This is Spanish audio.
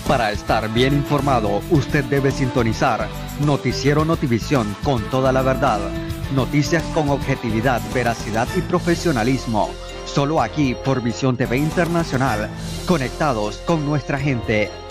Para estar bien informado, usted debe sintonizar Noticiero Notivisión con toda la verdad. Noticias con objetividad, veracidad y profesionalismo. Solo aquí por Visión TV Internacional. Conectados con nuestra gente.